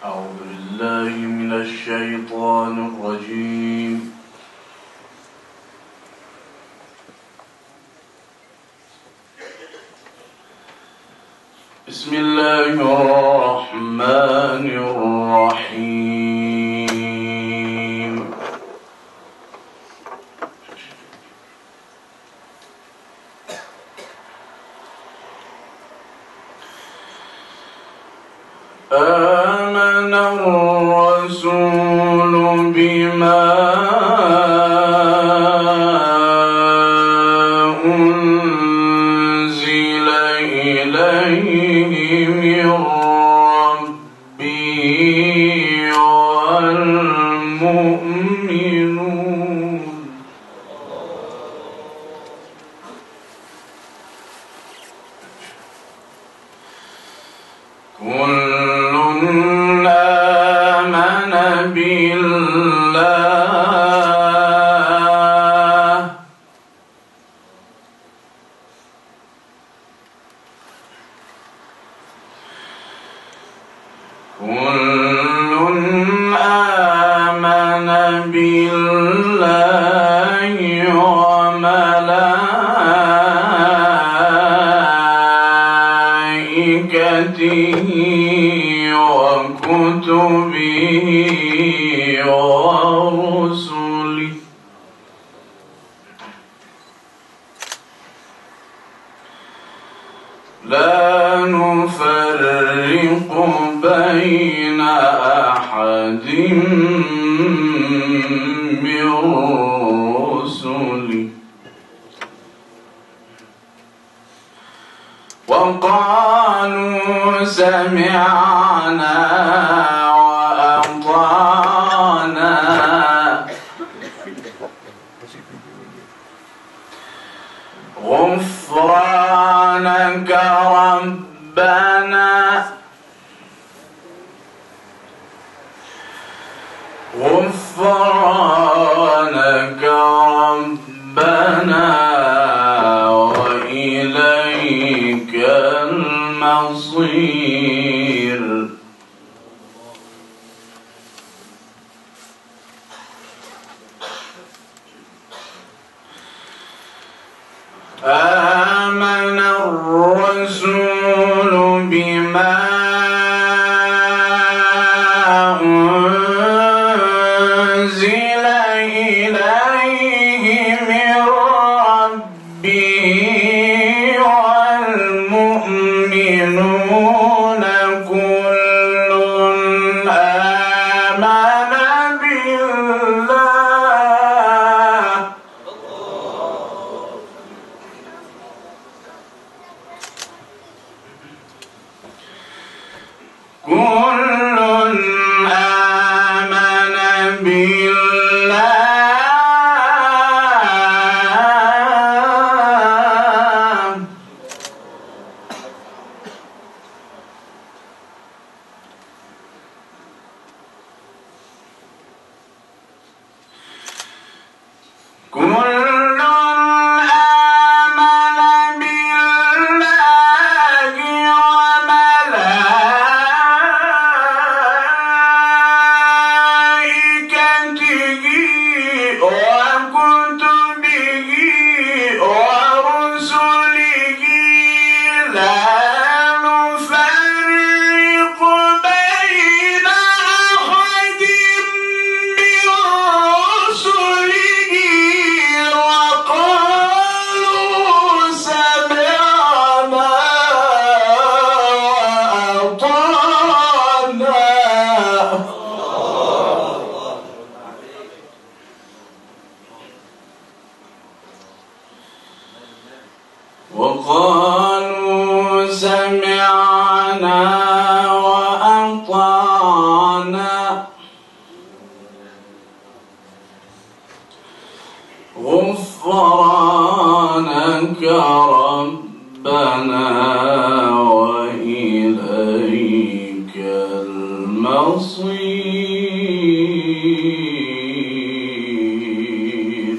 أعوذ بالله من الشيطان الرجيم. بسم الله الرحمن الرحيم. آمن الرسول بما أنزل إليه من ربه والمؤمنون كل آمن بالله وملائكته وكتبه ورسله لا نفرق بين أحد من رسله وقالوا سمعنا وأطعنا غفرانك ربنا وإليك المصير آمن الرسول بما أنزل إليه من ربه والمؤمنون كل آمن بالله وقالوا سمعنا وأطعنا غفرانك ربنا وإليك المصير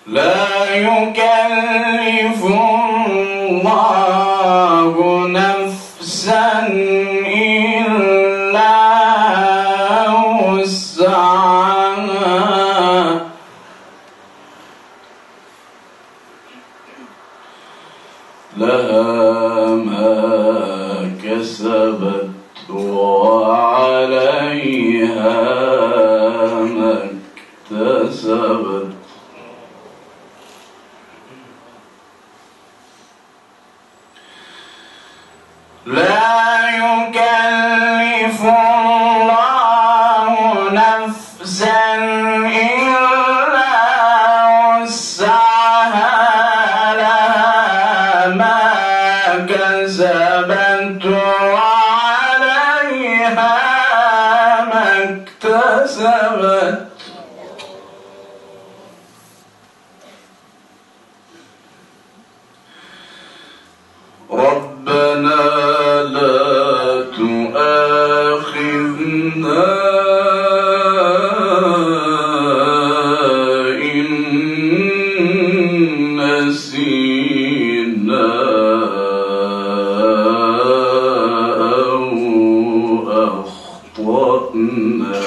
لا يكلف الله نفسا إلا وسعها لها ما كسبت وعليها ما اكتسبت لا يكلف الله نفسا إلا وسعها لها ما كسبت وعليها ما اكتسبت ربنا لا تؤاخذنا إن نسينا أو أخطأنا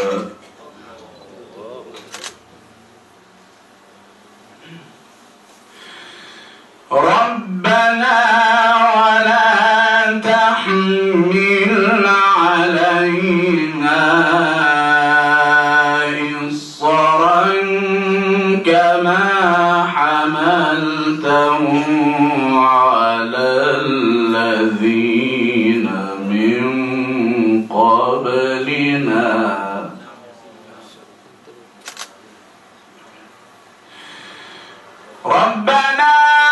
ربنا ولا تحمل علينا إصرا كما حملته على الذين من قبلنا ربنا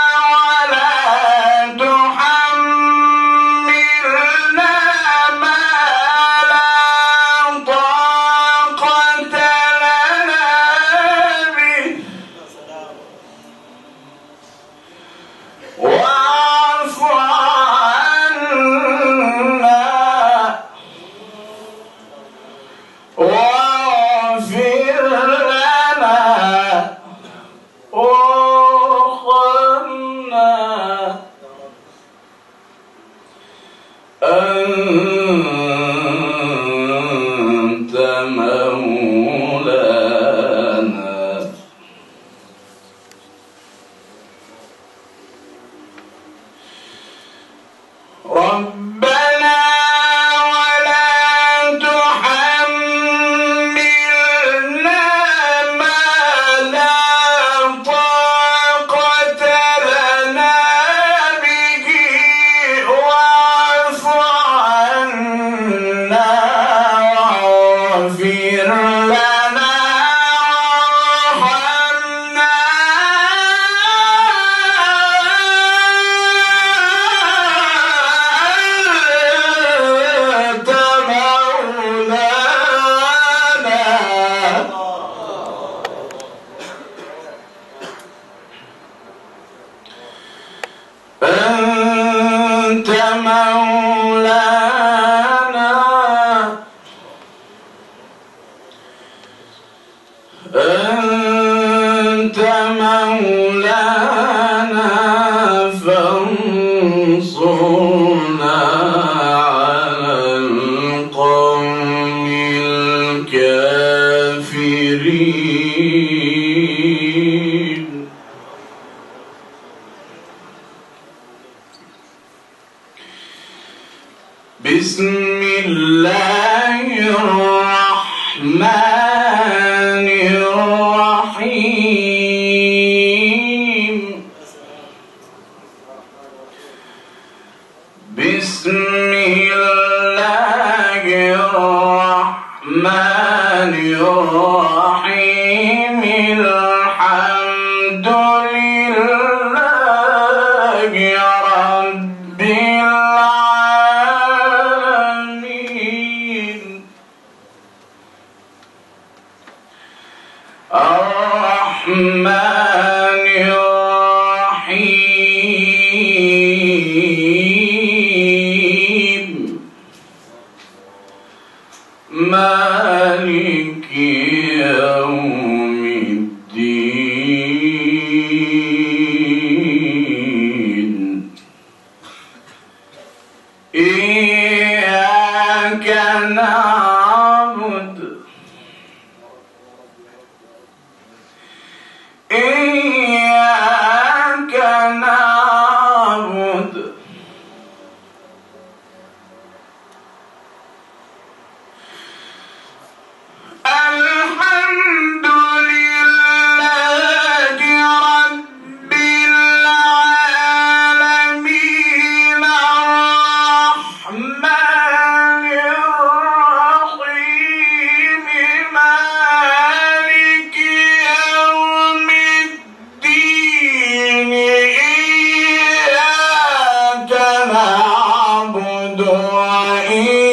أنت مولانا ربنا ولا تحملنا ما لا طاقة لنا به واعف عنا واغفر لنا وارحمنا أنت مولانا أنت مولانا أنت مولانا فانصرنا على القوم الكافرين بسم الله الرحمن الرحيم بسم الله الرحمن الرحيم الحمد لله رب العالمين الرحمن الرحيم مالك يوم الدين إياك نعبد الحمد لله رب العالمين الرحمن الرحيم مالك يوم الدين إياك نعبد وإياك